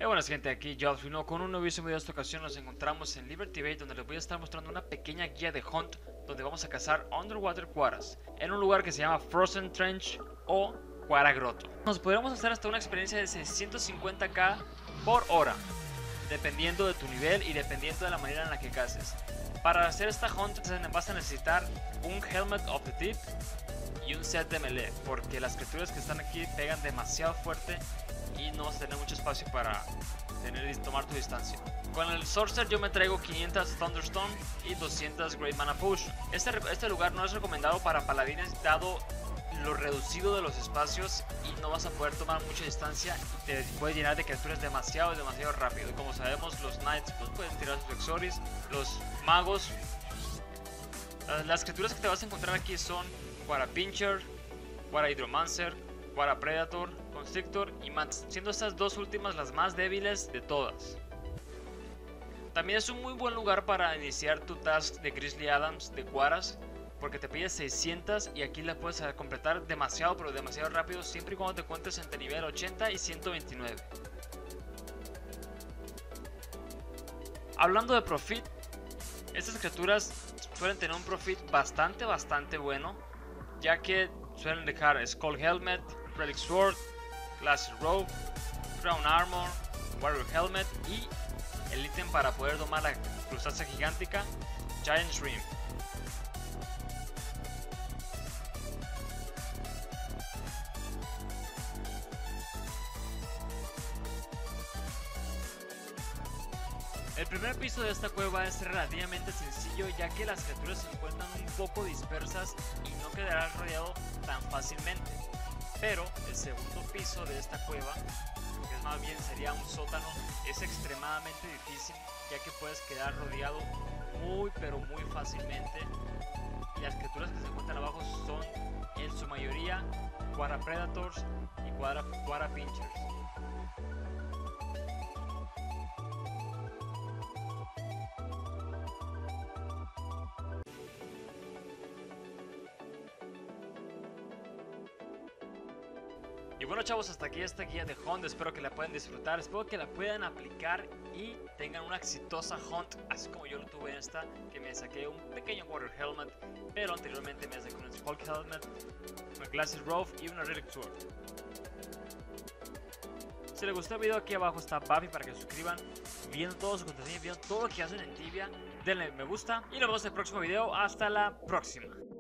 Buenas gente, aquí Jobs con un nuevo video. De esta ocasión nos encontramos en Liberty Bay, donde les voy a estar mostrando una pequeña guía de hunt donde vamos a cazar underwater quaras en un lugar que se llama Frozen Trench o Quara Grotto. Nos podremos hacer hasta una experiencia de 650k por hora, dependiendo de tu nivel y dependiendo de la manera en la que caces. Para hacer esta hunt vas a necesitar un Helmet of the Deep y un set de melee, porque las criaturas que están aquí pegan demasiado fuerte y no vas a tener mucho espacio para tomar tu distancia. Con el Sorcerer yo me traigo 500 Thunderstone y 200 Great Mana Potion. Este lugar no es recomendado para paladines dado lo reducido de los espacios y no vas a poder tomar mucha distancia y te puede llenar de criaturas demasiado rápido. Y como sabemos, los Knights pues pueden tirar sus Exoris, los magos. Las criaturas que te vas a encontrar aquí son Quara Pincher, Quara Hydromancer, Quara Predator, Constrictor y Mantis, siendo estas dos últimas las más débiles de todas. También es un muy buen lugar para iniciar tu task de Grizzly Adams de Quaras, porque te pide 600 y aquí la puedes completar demasiado, pero demasiado rápido, siempre y cuando te encuentres entre nivel 80 y 129. Hablando de profit, estas criaturas suelen tener un profit bastante bueno, ya que suelen dejar Skull Helmet, Relic Sword, Glacier Robe, Crown Armor, Warrior Helmet y el ítem para poder domar la crustácea gigántica, Giant Shrimp. El primer piso de esta cueva es relativamente sencillo, ya que las criaturas se encuentran un poco dispersas y no quedarás rodeado tan fácilmente. Pero el segundo piso de esta cueva, que es más bien sería un sótano, es extremadamente difícil, ya que puedes quedar rodeado muy fácilmente. Y las criaturas que se encuentran abajo son en su mayoría Quara Predators y Quara Pinchers. Y bueno chavos, hasta aquí esta guía de hunt, espero que la puedan disfrutar, espero que la puedan aplicar y tengan una exitosa hunt, así como yo lo tuve en esta, que me saqué un pequeño Warrior Helmet, pero anteriormente me saqué un Skull Helmet, una Glacier Robe y una Relic Sword. Si les gustó el video, aquí abajo está Buffy para que se suscriban, viendo todo su contenido, viendo todo lo que hacen en Tibia, denle me gusta y nos vemos en el próximo video, hasta la próxima.